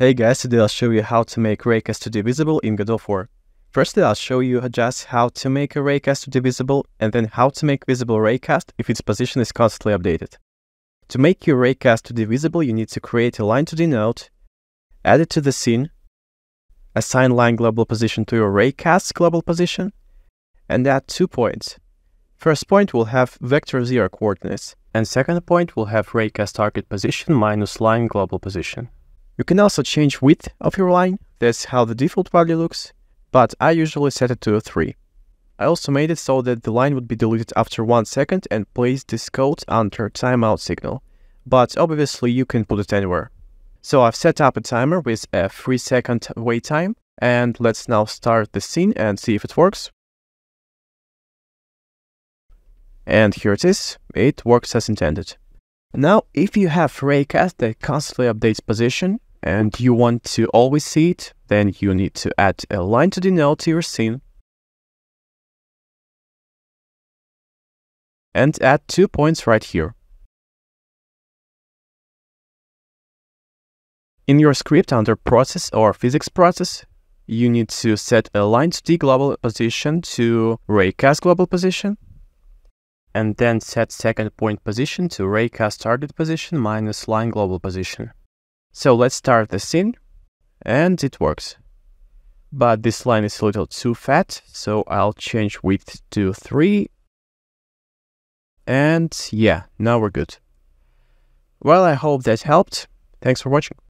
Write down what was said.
Hey guys, today I'll show you how to make RAYCAST2D visible in Godot 4. Firstly, I'll show you just how to make a RAYCAST2D visible and then how to make visible raycast if its position is constantly updated. To make your RAYCAST2D visible, you need to create a line2D node, add it to the scene, assign line global position to your raycast global position, and add 2 points. First point will have vector 0 coordinates, and second point will have raycast target position minus line global position. You can also change width of your line, that's how the default value looks, but I usually set it to a 3. I also made it so that the line would be deleted after 1 second and place this code under timeout signal, but obviously you can put it anywhere. So I've set up a timer with a 3-second wait time, and let's now start the scene and see if it works. And here it is, it works as intended. Now, if you have raycast that constantly updates position and you want to always see it, then you need to add a line2D node to your scene and add 2 points right here. In your script under process or physics process, you need to set a line2D global position to raycast global position, and then set second point position to raycast target position minus line global position. So let's start the scene, and it works. But this line is a little too fat, so I'll change width to 3. And yeah, now we're good. Well, I hope that helped. Thanks for watching.